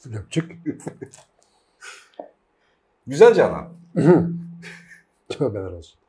Flöpçük. Güzel Canan. Tövbeler olsun.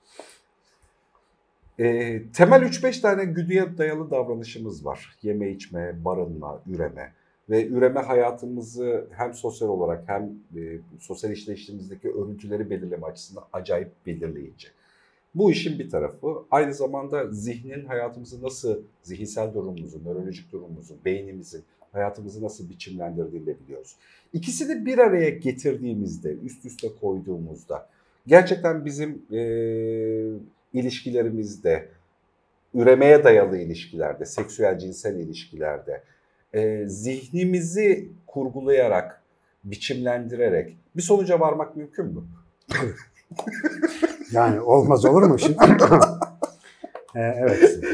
Temel 3-5 tane güdüye dayalı davranışımız var. Yeme içme, barınma, üreme. Ve üreme hayatımızı hem sosyal olarak hem sosyal işleyişimizdeki örüntüleri belirleme açısından acayip belirleyici. Bu işin bir tarafı. Aynı zamanda zihnin hayatımızı nasıl, zihinsel durumumuzu, nörolojik durumumuzu, beynimizin hayatımızı nasıl biçimlendirdiğini de biliyoruz. İkisini bir araya getirdiğimizde, üst üste koyduğumuzda gerçekten bizim ilişkilerimizde, üremeye dayalı ilişkilerde, seksüel cinsel ilişkilerde zihnimizi kurgulayarak, biçimlendirerek bir sonuca varmak mümkün mü? Yani olmaz olur mu şimdi? Evet.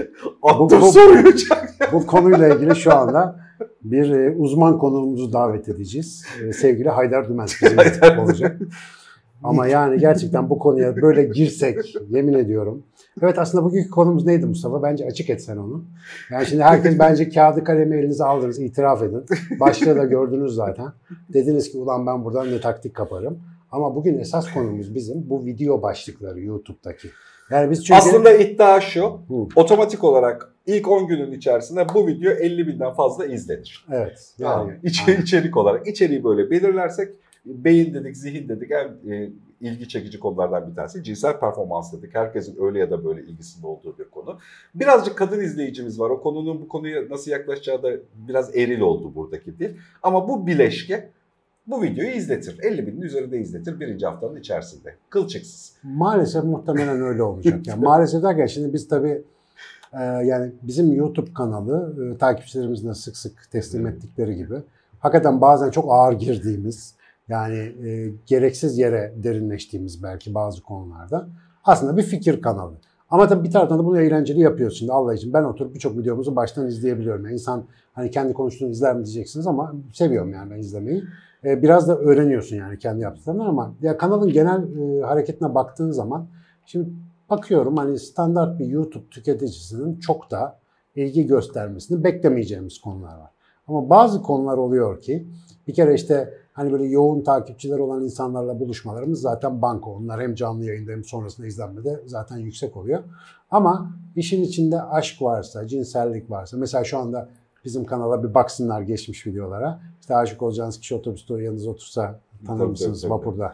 Bu konuyla ilgili şu anda bir uzman konuğumuzu davet edeceğiz. Sevgili Haydar Dümen bizimle olacak. Ama yani gerçekten bu konuya böyle girsek, yemin ediyorum. Evet, aslında bugünkü konumuz neydi Mustafa? Bence açık etsen onu. Yani şimdi herkes bence kağıdı kalemi elinize aldınız, itiraf edin. Başlığı da gördünüz zaten. Dediniz ki ulan ben buradan ne taktik kaparım. Ama bugün esas konumuz bizim bu video başlıkları YouTube'daki. Yani biz çünkü... Aslında iddia şu, otomatik olarak ilk 10 günün içerisinde bu video 50.000'den fazla izlenir. Evet. Yani içerik olarak. İçeriği böyle belirlersek, beyin dedik, zihin dedik, en ilgi çekici konulardan bir tanesi. Cinsel performans dedik. Herkesin öyle ya da böyle ilgisinde olduğu bir konu. Birazcık kadın izleyicimiz var. O konunun bu konuya nasıl yaklaşacağı da biraz eril oldu buradaki dil. Ama bu bileşke bu videoyu izletir. 50.000'in üzerinde izletir birinci haftanın içerisinde. Kılçıksız. Maalesef muhtemelen öyle olacak. Yani maalesef derken şimdi biz tabii yani bizim YouTube kanalı takipçilerimizle sık sık teslim ettikleri gibi hakikaten bazen çok ağır girdiğimiz yani gereksiz yere derinleştiğimiz belki bazı konularda aslında bir fikir kanalı. Ama tabii bir taraftan da bunu eğlenceli yapıyoruz. Şimdi Allah için ben oturup birçok videomuzu baştan izleyebiliyorum. Yani insan hani kendi konuştuğunu izler mi diyeceksiniz ama seviyorum yani ben izlemeyi. Biraz da öğreniyorsun yani kendi yaptıklarını ama ya kanalın genel hareketine baktığın zaman şimdi bakıyorum hani standart bir YouTube tüketicisinin çok da ilgi göstermesini beklemeyeceğimiz konular var. Ama bazı konular oluyor ki bir kere işte hani böyle yoğun takipçiler olan insanlarla buluşmalarımız zaten banko. Onlar hem canlı yayında hem sonrasında izlenmede zaten yüksek oluyor. Ama işin içinde aşk varsa, cinsellik varsa mesela şu anda bizim kanala bir baksınlar geçmiş videolara. İşte aşık olacağınız kişi otobüste yanınıza otursa tanır mısınız vapurda?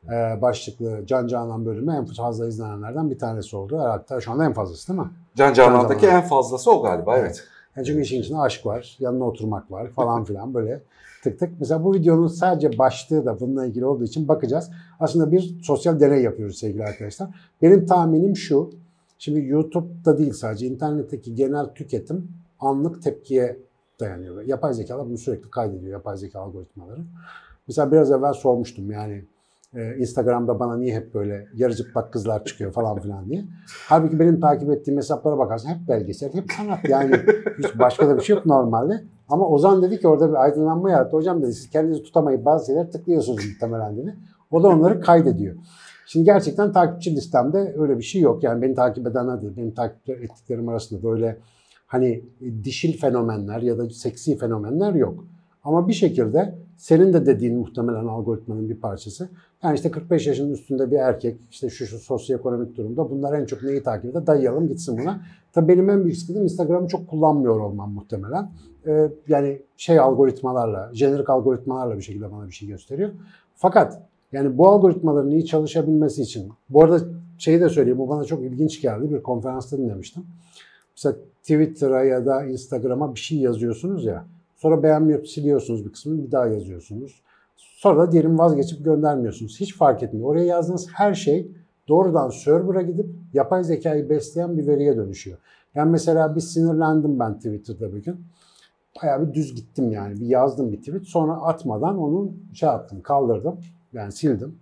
Başlıklı Can Canan bölümü en fazla izlenenlerden bir tanesi oldu. Hatta şu anda en fazlası değil mi? Can Canan'daki en fazlası o galiba, evet. Yani çünkü işin içinde aşk var, yanına oturmak var falan filan böyle tık tık. Mesela bu videonun sadece başlığı da bununla ilgili olduğu için bakacağız. Aslında bir sosyal deney yapıyoruz sevgili arkadaşlar. Benim tahminim şu, şimdi YouTube'da değil sadece internetteki genel tüketim anlık tepkiye dayanıyor. Yapay zekalar bunu sürekli kaydediyor, yapay zeka algoritmaları. Mesela biraz evvel sormuştum yani Instagram'da bana niye hep böyle yarı çıplak kızlar çıkıyor falan filan diye. Halbuki benim takip ettiğim hesaplara bakarsın hep belgesel, hep sanat yani hiç başka da bir şey yok normalde. Ama Ozan dedi ki orada bir aydınlanma yarattı. Hocam dedi siz kendinizi tutamayıp bazı şeyler tıklıyorsunuz muhtemelen dedi. O da onları kaydediyor. Şimdi gerçekten takipçi listemde öyle bir şey yok. Yani beni takip edenler değil, benim takip ettiklerim arasında böyle hani dişil fenomenler ya da seksi fenomenler yok. Ama bir şekilde senin de dediğin muhtemelen algoritmanın bir parçası. Yani işte 45 yaşının üstünde bir erkek, işte şu sosyoekonomik durumda bunlar en çok neyi takip eder? Dayayalım gitsin buna. Tabii benim en büyük sıkıntım Instagram'ı çok kullanmıyor olmam muhtemelen. Yani algoritmalarla, jenerik algoritmalarla bir şekilde bana bir şey gösteriyor. Fakat yani bu algoritmaların iyi çalışabilmesi için, bu arada şeyi de söyleyeyim, bu bana çok ilginç geldi. Bir konferansta dinlemiştim. Mesela Twitter'a ya da Instagram'a bir şey yazıyorsunuz ya, sonra beğenmiyor, siliyorsunuz bir kısmını, bir daha yazıyorsunuz. Sonra da diyelim vazgeçip göndermiyorsunuz. Hiç fark etmiyor. Oraya yazdığınız her şey doğrudan server'a gidip yapay zekayı besleyen bir veriye dönüşüyor. Yani mesela bir sinirlendim ben Twitter'da bir gün. Bayağı bir düz gittim yani. Bir yazdım bir tweet. Sonra atmadan onu yaptım, kaldırdım. Yani sildim.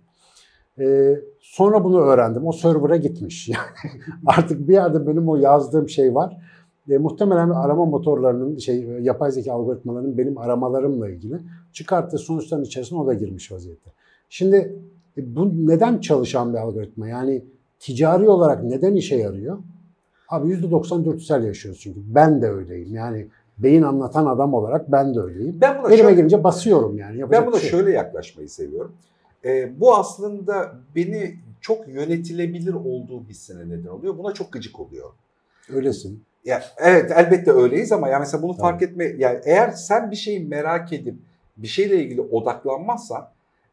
Sonra bunu öğrendim. O server'a gitmiş. Yani artık bir yerde benim o yazdığım şey var. Muhtemelen arama motorlarının, yapay zeka algoritmalarının benim aramalarımla ilgili çıkarttığı sonuçların içerisine o da girmiş vaziyette. Şimdi bu neden çalışan bir algoritma? Yani ticari olarak neden işe yarıyor? Abi %90 dürtüsel yaşıyoruz çünkü. Ben de öyleyim. Yani beyin anlatan adam olarak ben de öyleyim. Ben buna Elime gelince basıyorum yani. Ben buna şöyle yaklaşmayı seviyorum. Bu aslında beni çok yönetilebilir olduğu hissine neden oluyor. Buna çok gıcık oluyor. Öylesin. Ya, evet elbette öyleyiz ama ya mesela bunu fark etme. Yani eğer sen bir şeyi merak edip bir şeyle ilgili odaklanmazsan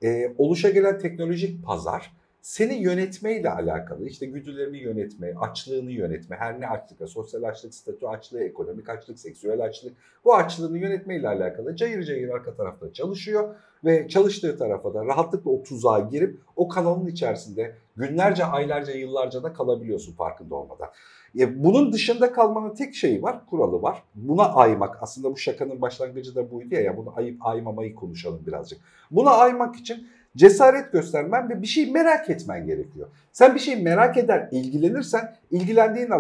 oluşa teknolojik pazar seni yönetmeyle alakalı, işte güdülerini yönetme, açlığını yönetme, her ne açlık, sosyal açlık, statü açlığı, ekonomik açlık, seksüel açlık, bu açlığını yönetmeyle alakalı cayır cayır arka tarafta çalışıyor ve çalıştığı tarafa da rahatlıkla o tuzağa girip o kanalın içerisinde günlerce, aylarca, yıllarca da kalabiliyorsun farkında olmadan. Bunun dışında kalmanın tek şeyi var, kuralı var. Buna aymak, aslında bu şakanın başlangıcı da buydu ya, bunu ayıp aymamayı konuşalım birazcık. Buna aymak için cesaret göstermen ve bir şey merak etmen gerekiyor. Sen bir şey merak eder, ilgilenirsen ilgilendiğin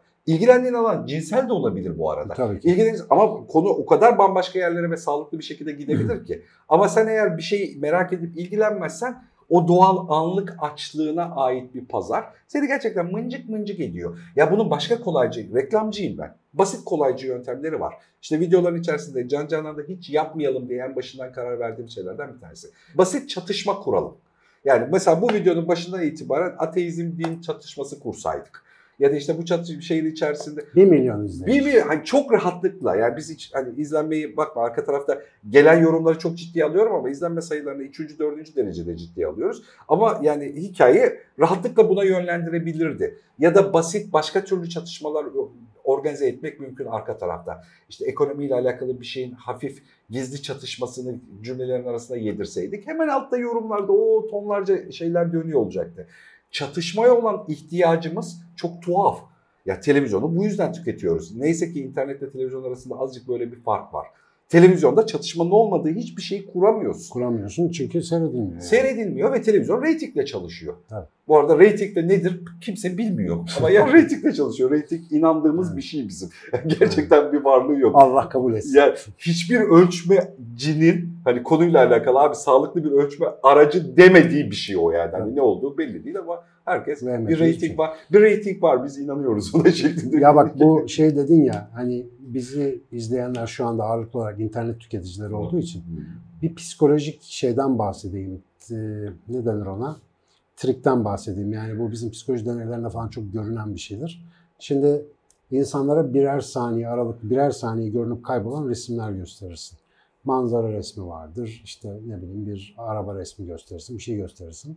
alan cinsel de olabilir bu arada. Tabii ki. Ama konu o kadar bambaşka yerlere ve sağlıklı bir şekilde gidebilir ki. Ama sen eğer bir şeyi merak edip ilgilenmezsen o doğal anlık açlığına ait bir pazar seni gerçekten mıncık mıncık ediyor. Ya bunun başka kolaycı, reklamcıyım ben. Basit kolaycı yöntemleri var. İşte videoların içerisinde Can Canan'da hiç yapmayalım diye en başından karar verdiğim şeylerden bir tanesi. Basit çatışma kuralım. Yani mesela bu videonun başından itibaren ateizm din çatışması kursaydık. Ya da işte bu şeyin içerisinde 1 milyon izleyici. 1 milyon, hani çok rahatlıkla, yani biz hiç hani izlenmeyi, bakma arka tarafta gelen yorumları çok ciddiye alıyorum ama izlenme sayılarını 3. 4. derecede ciddiye alıyoruz. Ama yani hikaye rahatlıkla buna yönlendirebilirdi. Ya da basit başka türlü çatışmalar organize etmek mümkün arka tarafta. İşte ekonomiyle alakalı bir şeyin hafif gizli çatışmasını cümlelerin arasında yedirseydik hemen altta yorumlarda o tonlarca şeyler dönüyor olacaktı. Çatışmaya olan ihtiyacımız çok tuhaf. Ya televizyonu bu yüzden tüketiyoruz. Neyse ki internetle televizyon arasında azıcık böyle bir fark var. Televizyonda çatışmanın olmadığı hiçbir şeyi kuramıyorsun. Kuramıyorsun çünkü seyredilmiyor. Yani. Seyredilmiyor ve televizyon reytingle çalışıyor. Tabii. Bu arada reyting de nedir kimse bilmiyor. Ama ya reytingle çalışıyor. Reyting inandığımız bir şey bizim. Gerçekten bir varlığı yok. Allah kabul etsin. Yani hiçbir ölçmecinin hani konuyla alakalı abi sağlıklı bir ölçme aracı demediği bir şey o yani. Hani ne olduğu belli değil ama herkes bir reyting var. Bir reyting var, biz inanıyoruz ona şeklinde. Ya bak bu şey dedin ya, hani bizi izleyenler şu anda ağırlıklı olarak internet tüketicileri olduğu için bir psikolojik şeyden bahsedeyim. Ne denir ona? Trikten bahsedeyim. Yani bu bizim psikoloji deneylerinde falan çok görünen bir şeydir. Şimdi insanlara birer saniye görünüp kaybolan resimler gösterirsin. Manzara resmi vardır. İşte ne bileyim bir araba resmi gösterirsin, bir şey gösterirsin.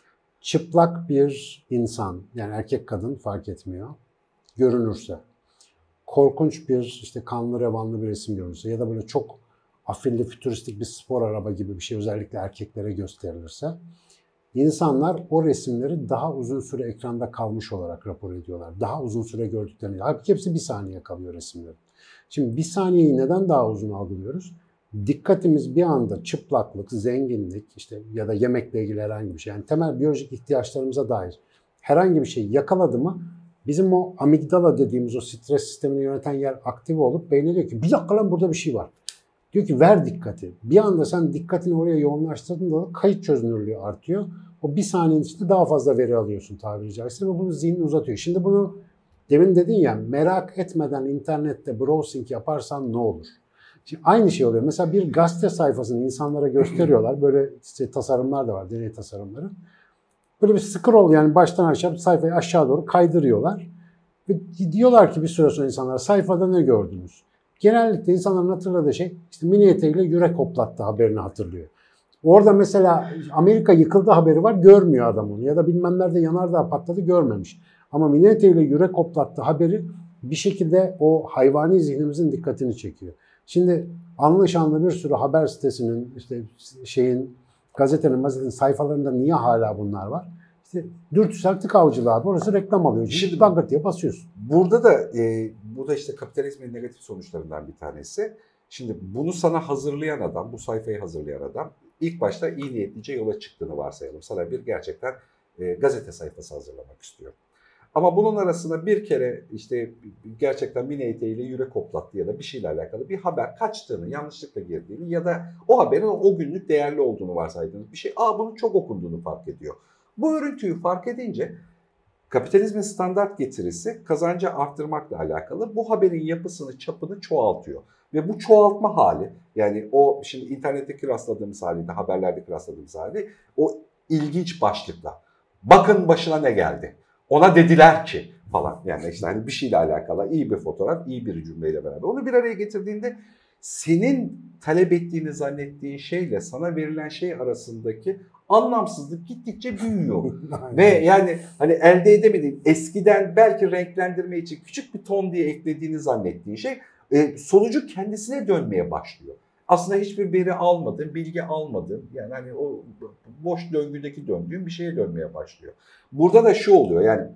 Çıplak bir insan, yani erkek kadın fark etmiyor, görünürse, korkunç bir işte kanlı revanlı bir resim görünürse ya da böyle çok afilli fütüristik bir spor araba gibi bir şey özellikle erkeklere gösterilirse, insanlar o resimleri daha uzun süre ekranda kalmış olarak rapor ediyorlar. Daha uzun süre gördüklerini. Halbuki hepsi 1 saniye kalıyor resimlerin. Şimdi 1 saniyeyi neden daha uzun algılıyoruz? Dikkatimiz bir anda çıplaklık, zenginlik işte ya da yemekle ilgili herhangi bir şey, yani temel biyolojik ihtiyaçlarımıza dair herhangi bir şey yakaladı mı bizim o amigdala dediğimiz o stres sistemini yöneten yer aktif olup beyne diyor ki bir dakika lan burada bir şey var. Diyor ki ver dikkati. Bir anda sen dikkatini oraya yoğunlaştırdığında kayıt çözünürlüğü artıyor. O 1 saniyenin içinde daha fazla veri alıyorsun tabiri caizse ve bunu zihnini uzatıyor. Şimdi bunu demin dedin ya, merak etmeden internette browsing yaparsan ne olur? Şimdi aynı şey oluyor. Mesela bir gazete sayfasını insanlara gösteriyorlar. Böyle işte tasarımlar da var, deney tasarımları. Böyle bir scroll, yani baştan aşağı sayfayı aşağı doğru kaydırıyorlar. Ve diyorlar ki bir süre sonra insanlara sayfada ne gördünüz? Genellikle insanların hatırladığı şey işte mini eteğiyle yürek hoplattı haberini hatırlıyor. Orada mesela Amerika yıkıldı haberi var, görmüyor adam onu. Ya da bilmem nerede yanardağ patladı, görmemiş. Ama mini eteğiyle yürek hoplattı haberi bir şekilde o hayvani zihnimizin dikkatini çekiyor. Şimdi anlaşıldı bir sürü haber sitesinin, işte gazetenin sayfalarında niye hala bunlar var? İşte dürtüsel tık avcılığı abi. Orası reklam alıyor. Şimdi bangırt diye basıyorsun. Burada da bu da işte kapitalizmin negatif sonuçlarından bir tanesi. Şimdi bunu sana hazırlayan adam, bu sayfayı hazırlayan adam ilk başta iyi niyetlice yola çıktığını varsayalım. Sana bir gerçekten gazete sayfası hazırlamak istiyor. Ama bunun arasında bir kere işte gerçekten mini eteğiyle yürek hoplattı ya da bir şeyle alakalı bir haber kaçtığını, yanlışlıkla girdiğini ya da o haberin o günlük değerli olduğunu varsaydığınız bir şey, bunun çok okunduğunu fark ediyor. Bu örüntüyü fark edince Kapitalizmin standart getirisi kazancı arttırmakla alakalı. Bu haberin yapısını, çapını çoğaltıyor. Ve bu çoğaltma hali, yani o şimdi internetteki rastladığımız hali de, haberlerdeki rastladığımız hali, o ilginç başlıkla. Bakın başına ne geldi. Ona dediler ki falan. Yani işte hani bir şeyle alakalı iyi bir fotoğraf, iyi bir cümleyle beraber. Onu bir araya getirdiğinde senin talep ettiğini zannettiğin şeyle sana verilen şey arasındaki anlamsızlık gittikçe büyüyor. Ve yani hani elde edemediğin, eskiden belki renklendirme için küçük bir ton diye eklediğini zannettiğin şey sonucu kendisine dönmeye başlıyor. Aslında hiçbir veri almadın, bilgi almadın. Yani hani o boş döngüdeki döndüğün bir şeye dönmeye başlıyor. Burada da şu oluyor, yani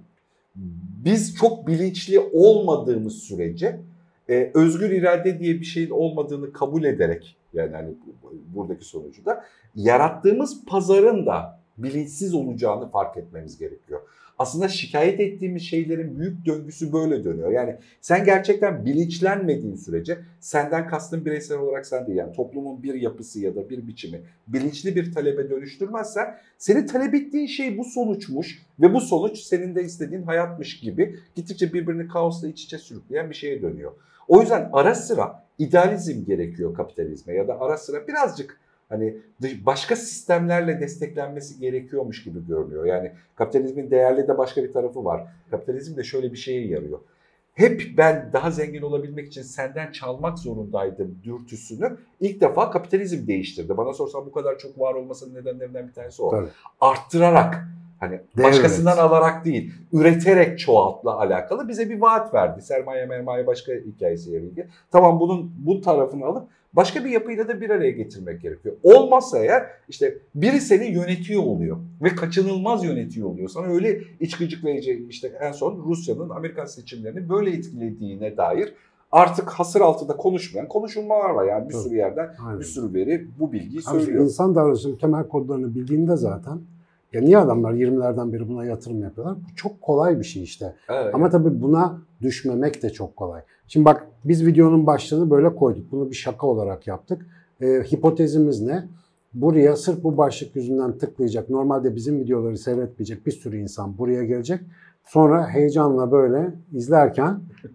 biz çok bilinçli olmadığımız sürece özgür irade diye bir şeyin olmadığını kabul ederek, yani hani buradaki sonucu da yarattığımız pazarın da bilinçsiz olacağını fark etmemiz gerekiyor. Aslında şikayet ettiğimiz şeylerin büyük döngüsü böyle dönüyor. Yani sen gerçekten bilinçlenmediğin sürece, senden kastın bireysel olarak sen değil, yani toplumun bir yapısı ya da bir biçimi bilinçli bir talebe dönüştürmezsen, senin talep ettiğin şey bu sonuçmuş ve bu sonuç senin de istediğin hayatmış gibi gittikçe birbirini kaosla iç içe sürükleyen bir şeye dönüyor. O yüzden ara sıra idealizm gerekiyor kapitalizme, ya da ara sıra birazcık hani başka sistemlerle desteklenmesi gerekiyormuş gibi görünüyor. Yani kapitalizmin değerli de başka bir tarafı var. Kapitalizm de şöyle bir şeye yarıyor. Hep ben daha zengin olabilmek için senden çalmak zorundaydım dürtüsünü ilk defa kapitalizm değiştirdi. Bana sorsan bu kadar çok var olmasının nedenlerinden bir tanesi o. Tabii. Arttırarak, hani başkasından alarak değil, üreterek çoğaltla alakalı bize bir vaat verdi. Sermaye başka hikayesiyle ilgili. Tamam, bu tarafını alıp başka bir yapıyla da bir araya getirmek gerekiyor. Olmazsa eğer işte biri seni yönetiyor oluyor ve kaçınılmaz yönetiyor oluyor. Sana öyle iç gıcıklayıcı, işte en son Rusya'nın Amerikan seçimlerini böyle etkilediğine dair artık hasır altında konuşmayan konuşulmalar var. Yani bir sürü yerden bir sürü veri bu bilgiyi söylüyor. İnsan davranışının temel kodlarını bildiğinde zaten, ya niye adamlar 20'lerden beri buna yatırım yapıyorlar? Bu çok kolay bir şey işte. Evet. Ama tabii buna düşmemek de çok kolay. Şimdi bak, biz videonun başlığını böyle koyduk. Bunu bir şaka olarak yaptık. Hipotezimiz ne? Buraya sırf bu başlık yüzünden tıklayacak, normalde bizim videoları seyretmeyecek bir sürü insan buraya gelecek. Sonra heyecanla böyle izlerken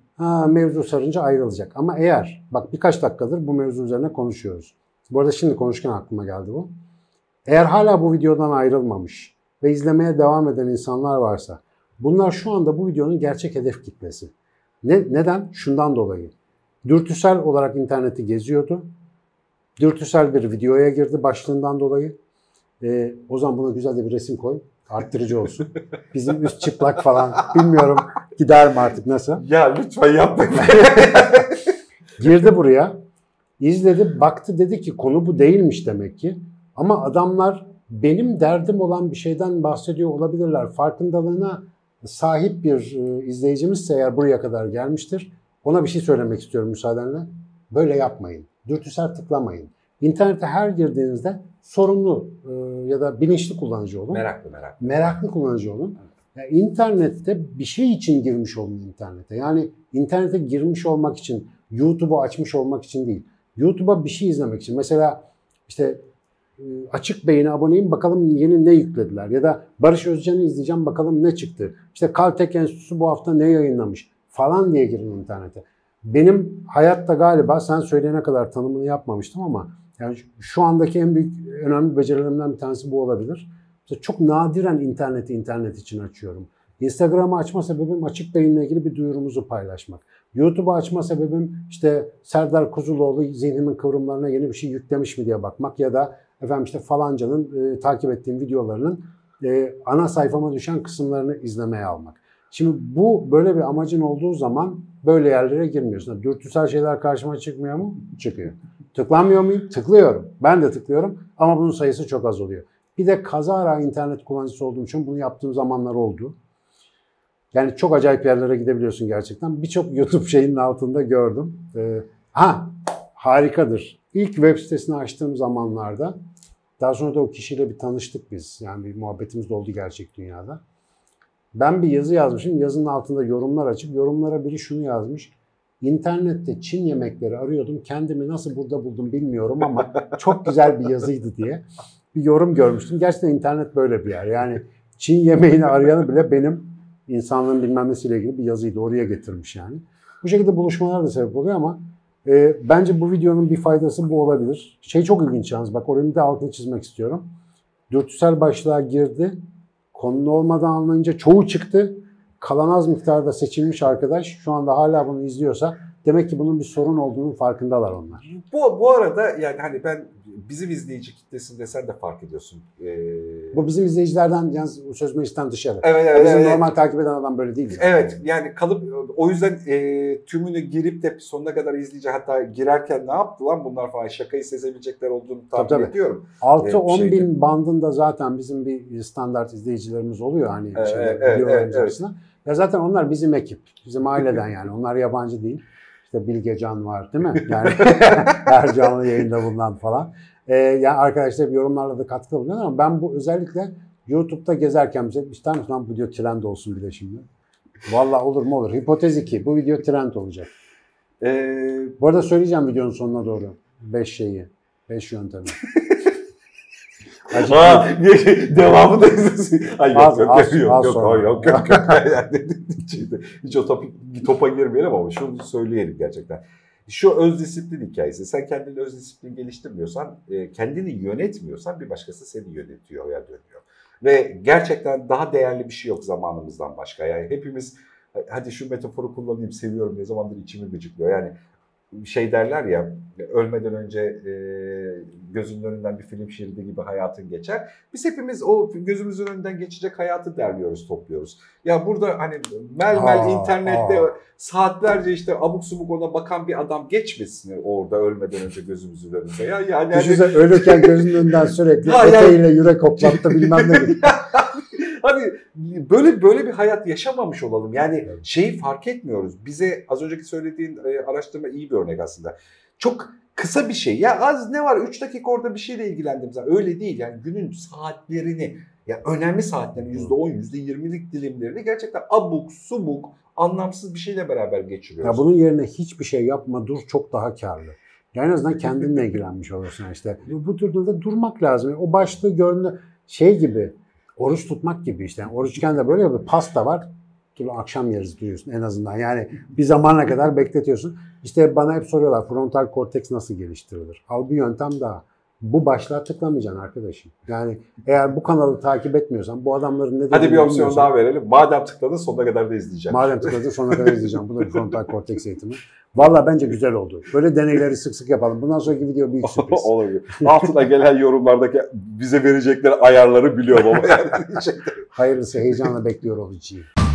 mevzu sarınca ayrılacak. Ama eğer, bak birkaç dakikadır bu mevzu üzerine konuşuyoruz. Bu arada şimdi konuşurken aklıma geldi bu. Eğer hala bu videodan ayrılmamış ve izlemeye devam eden insanlar varsa, bunlar şu anda bu videonun gerçek hedef kitlesi. Neden? Şundan dolayı. Dürtüsel olarak interneti geziyordu. Dürtüsel bir videoya girdi başlığından dolayı. O zaman buna güzel de bir resim koy. Arttırıcı olsun. Bizim üst çıplak falan. Bilmiyorum, gider mi artık, nasıl? Ya lütfen yapma. Girdi buraya. İzledi, baktı, dedi ki konu bu değilmiş demek ki. Ama adamlar benim derdim olan bir şeyden bahsediyor olabilirler. Farkındalığına sahip bir izleyicimizse eğer buraya kadar gelmiştir, ona bir şey söylemek istiyorum müsaadenle. Böyle yapmayın. Dürtüsel tıklamayın. İnternete her girdiğinizde sorumlu ya da bilinçli kullanıcı olun. Meraklı kullanıcı olun. Yani internette bir şey için girmiş olun internete. Yani internete girmiş olmak için, YouTube'u açmış olmak için değil. YouTube'a bir şey izlemek için. Mesela işte Açık Beyin'e aboneyim, bakalım yeni ne yüklediler. Ya da Barış Özcan'ı izleyeceğim, bakalım ne çıktı. İşte Caltech Enstitüsü bu hafta ne yayınlamış falan diye girin internete. Benim hayatta galiba sen söyleyene kadar tanımını yapmamıştım ama yani şu andaki en büyük, önemli becerilerimden bir tanesi bu olabilir. İşte çok nadiren internet için açıyorum. Instagram'ı açma sebebim Açık Beyin'le ilgili bir duyurumuzu paylaşmak. YouTube'u açma sebebim işte Serdar Kuzuloğlu zihnimin kıvrımlarına yeni bir şey yüklemiş mi diye bakmak ya da efendim işte falancanın takip ettiğim videolarının ana sayfama düşen kısımlarını izlemeye almak. Şimdi bu böyle bir amacın olduğu zaman böyle yerlere girmiyorsun. Dürtüsel şeyler karşıma çıkmıyor mu? Çıkıyor. Tıklanmıyor muyum? Tıklıyorum. Ben de tıklıyorum ama bunun sayısı çok az oluyor. Bir de kazara internet kullanıcısı olduğum için bunu yaptığım zamanlar oldu. Yani çok acayip yerlere gidebiliyorsun gerçekten. Birçok YouTube şeyinin altında gördüm. Harikadır. İlk web sitesini açtığım zamanlarda, daha sonra da o kişiyle bir tanıştık biz. Yani bir muhabbetimiz de oldu gerçek dünyada. Ben bir yazı yazmışım. Yazının altında yorumlar açıp yorumlara biri şunu yazmış. İnternette Çin yemekleri arıyordum. Kendimi nasıl burada buldum bilmiyorum ama çok güzel bir yazıydı diye bir yorum görmüştüm. Gerçekten internet böyle bir yer. Yani Çin yemeğini arayanı bile benim insanlığın bilmem nesiyle ilgili bir yazıyı da oraya getirmiş yani. Bu şekilde buluşmalar da sebep oluyor ama bence bu videonun bir faydası bu olabilir. Şey çok ilginç yalnız, bak orayı da altını çizmek istiyorum. Dürtüsel başlığa girdi. Konulu olmadan anlayınca çoğu çıktı. Kalan az miktarda seçilmiş arkadaş şu anda hala bunu izliyorsa demek ki bunun bir sorun olduğunun farkındalar onlar. Bu arada yani hani ben bizim izleyici kitlesinde sen de fark ediyorsun. Bu bizim izleyicilerden yani söz meclisten dışarı. Evet, bizim evet. normal takip eden adam böyle değil. Zaten. Evet yani kalıp o yüzden tümünü girip de sonuna kadar izleyecek, hatta girerken ne yaptı lan bunlar falan şakayı sezebilecekler olduğunu tahmin ediyorum. 6-10 bin bandında zaten bizim bir standart izleyicilerimiz oluyor hani videolarımız arasında. Ya zaten onlar bizim ekip, bizim aileden yani onlar yabancı değil. İşte Bilgecan var değil mi? Yani her canlı yayında bulunan falan. Yani arkadaşlar yorumlarla da katkıda bulunuyor ama ben bu özellikle YouTube'da gezerken bize ister misin lan bu video trend olsun bir de şimdi? Vallahi olur mu olur. Hipotez 2. Bu video trend olacak. Bu arada söyleyeceğim videonun sonuna doğru. 5 yöntemi. Devamı da izlesin. Yok. Hiç o topa girmeyelim ama şunu söyleyelim gerçekten. Şu öz disiplin hikayesi. Sen kendini öz disiplin geliştirmiyorsan, kendini yönetmiyorsan bir başkası seni yönetiyor ya dönüyor. Ve gerçekten daha değerli bir şey yok zamanımızdan başka. Yani hepimiz, hadi şu metaforu kullanayım, seviyorum, ne zamandır içimi gıcıklıyor. Yani şey derler ya, ölmeden önce gözünün önünden bir film şeridi gibi hayatın geçer. Biz hepimiz o gözümüzün önünden geçecek hayatı derliyoruz, topluyoruz. Ya burada hani internette saatlerce işte abuk subuk ona bakan bir adam geçmesin orada ölmeden önce gözümüzün önünde. Ya yani düşünsene ölürken gözünün önünden sürekli eteğiyle yürek hoplattı bilmem ne gibi. Hani böyle bir hayat yaşamamış olalım. Yani şeyi fark etmiyoruz. Bize az önceki söylediğin araştırma iyi bir örnek aslında. Çok kısa bir şey. Ya az ne var 3 dakika orada bir şeyle ilgilendim zaten. Öyle değil yani günün saatlerini, ya önemli saatlerini %10, %20'lik dilimlerini gerçekten abuk subuk anlamsız bir şeyle beraber geçiriyoruz. Ya bunun yerine hiçbir şey yapma, dur, çok daha karlı. Yani en azından kendinle ilgilenmiş olursun işte. Bu durumda durmak lazım. O başlığı gördüğünde şey gibi, oruç tutmak gibi işte. Yani oruçken de böyle bir pasta var. Dur akşam yeriz diyorsun en azından. Yani bir zamana kadar bekletiyorsun. İşte bana hep soruyorlar frontal korteks nasıl geliştirilir? Al bir yöntem daha. Bu başlığa tıklamayacaksın arkadaşım. Yani eğer bu kanalı takip etmiyorsan, bu adamların ne dediğini hadi bir opsiyon daha verelim. Madem tıkladın sonuna kadar da izleyeceğim. Madem tıkladın sonuna kadar izleyeceğim. Bu da bir frontal korteks eğitimi. Vallahi bence güzel oldu. Böyle deneyleri sık sık yapalım. Bundan sonraki video büyük sürpriz. Olabilir. Altına gelen yorumlardaki bize verecekleri ayarları biliyorum ama yani. Hayırlısı, heyecanla bekliyor olacağım.